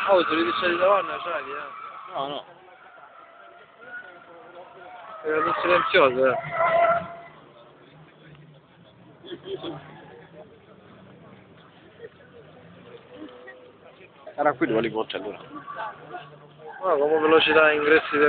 Oh, te li dice di donna, sai, No, no. Era tutto silenzioso, Era qui dove li porti allora. No, come velocità ingressi